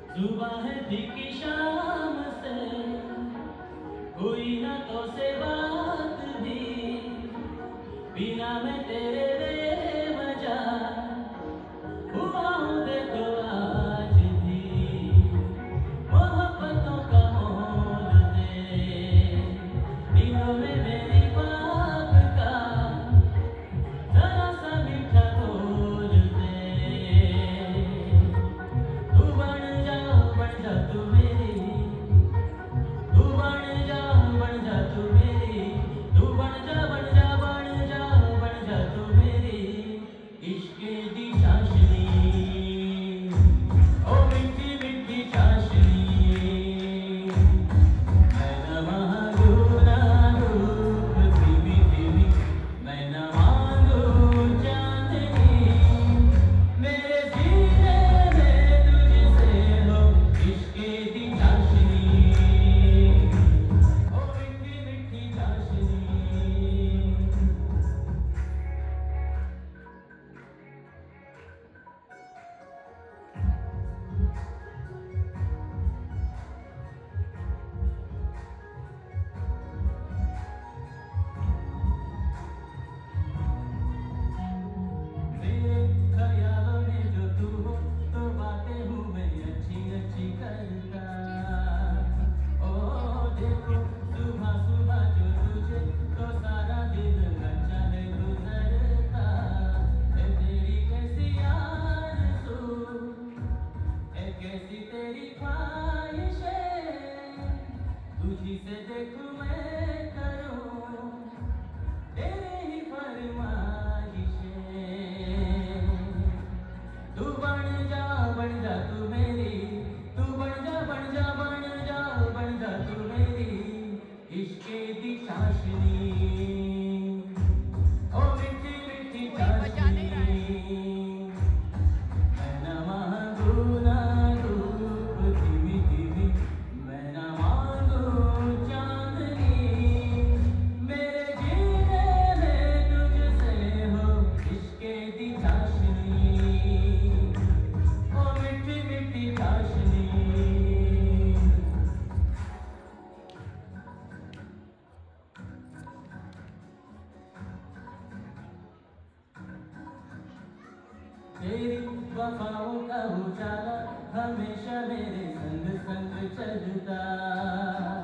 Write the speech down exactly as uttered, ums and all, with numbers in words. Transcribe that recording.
सुबह है थी कि शाम से हुई ना तो से बात भी, बिना मैं तेरे बेवजह हुआ हूँ देखो आज भी। मोहब्बतों का मोल दे दिलों में मेरी बात का जरा सा मीठा बोल दे। तू बन जा बन जा तू मेरी, तू बन जा बन जा तू मेरी, तू बन जा बन जा बन जा बन जा तू मेरी इश्क दी चाशनी, ओ मिठी मिठी चाशनी। मैं न मांगू ना रूप धीमी धीमी, मैं न मांगू चांदनी, मेरे सीने में तुझसे हो इश्क दी चाशनी, ओ मिठी मिठी चाशनी। मेरे ख्यालों में जो तू हो तो बातें हूँ मैं अच्छी अच्छी करता। ओ देखो सुबह सुबह जो तुझे तो सारा दिन अच्छा है गुजरता। है तेरी कैसी आरज़ू, है कैसी तेरी ख्वाहिशें, तुझी से देखूं मैं करूं तेरे ही फरमाइशें। तू बन जा बन जा तू मेरी, तू बन जा बन जा बन जा बन जा तू मेरी इश्क दी चाशनी, ओ मिठी मिठी चाशनी। मैं न मांगू ना रूप धीमी धीमी, मैं न मांगू चांदनी, मेरे जीने में तुझसे हो इश्क दी चाशनी, ओ मिठी मिठी चाशनी। तेरी वफाओं का उजाला हमेशा मेरे संग संग चलता।